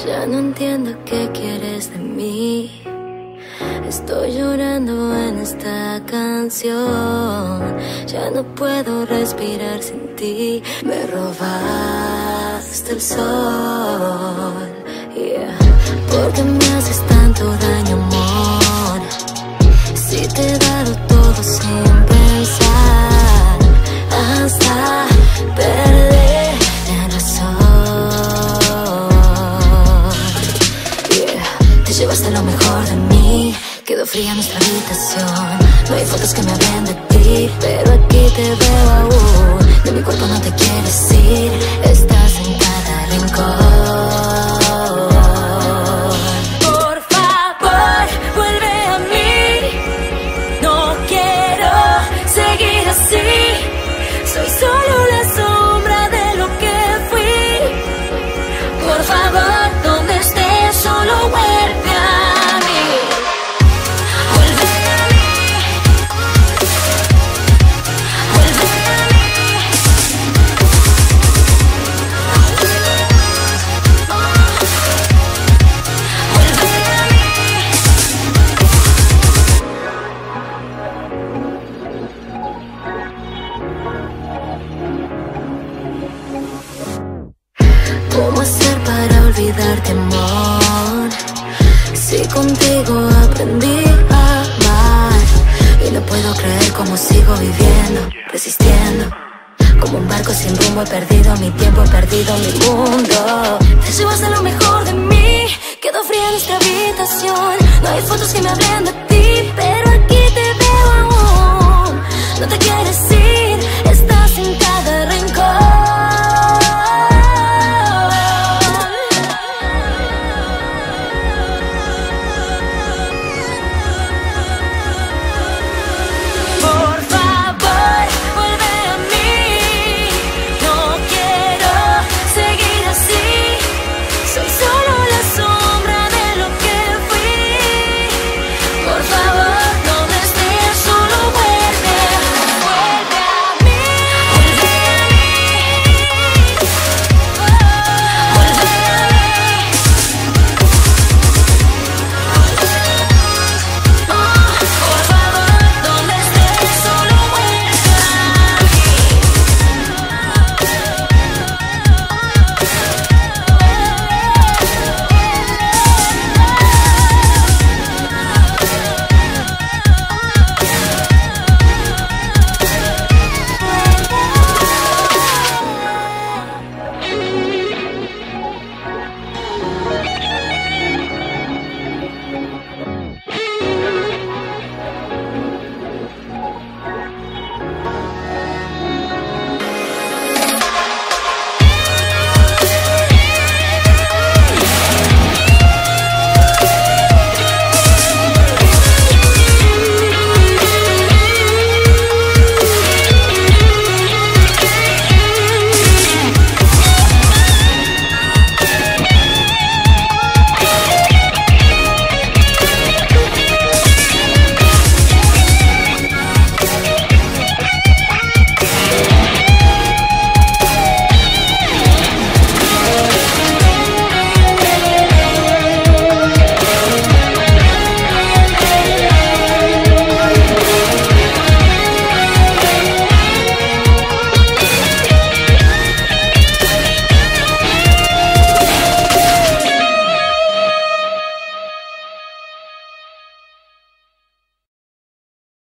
Ya no entiendo qué quieres de mí. Estoy llorando en esta canción. Ya no puedo respirar sin ti. Me robaste el sol, yeah. ¿Por qué me haces tanto daño, amor? Si te he dado todo sin pensar, hasta perder la razón, yeah. Te llevaste lo mejor de mí. Quedó fría nuestra habitación. No hay fotos que me hablen de ti, pero aquí te veo aún. De mi cuerpo no te quieres ir. Estás en cada rincón. Por favor, vuelve a mí. No quiero seguir así. Soy solo la sombra de lo que fui. Por favor, donde estés, solo vuelve a mí. ¿Cómo hacer para olvidarte, amor? Si contigo aprendí a amar. Y no puedo creer cómo sigo viviendo, resistiendo. Como un barco sin rumbo, he perdido mi tiempo, he perdido mi mundo. Te llevaste lo mejor de mí. Quedó fría nuestra habitación. No hay fotos que me hablen de ti, pero